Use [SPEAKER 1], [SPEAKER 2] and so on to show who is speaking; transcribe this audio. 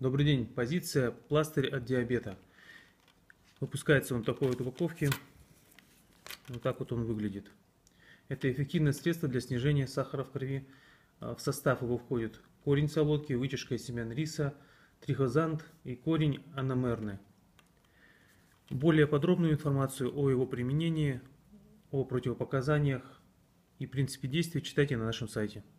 [SPEAKER 1] Добрый день. Позиция пластырь от диабета. Выпускается он в такой вот упаковке. Вот так вот он выглядит. Это эффективное средство для снижения сахара в крови. В состав его входит корень солодки, вытяжка из семян риса, трихозант и корень анамерны. Более подробную информацию о его применении, о противопоказаниях и принципе действия читайте на нашем сайте.